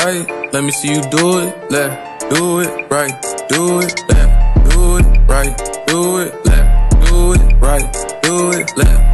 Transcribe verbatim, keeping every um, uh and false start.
right. Let me see you do it left. Do it right. Do it left. Do it right. Do it left. Do it right. Do it left.